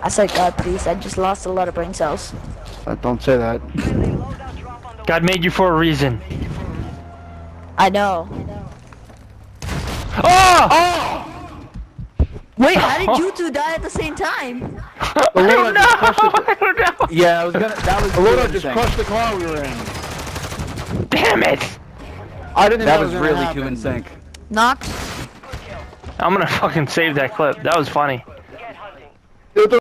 I said God, please. I just lost a lot of brain cells. Don't say that. God made you for a reason. I know. Oh! Wait, how did you two die at the same time? I don't know. I don't know. Yeah, I was gonna. That was. Loda just crushed the car we were in. Damn it! I didn't. That know was gonna really happen. too in sync. Knocked. I'm gonna fucking save that clip. That was funny.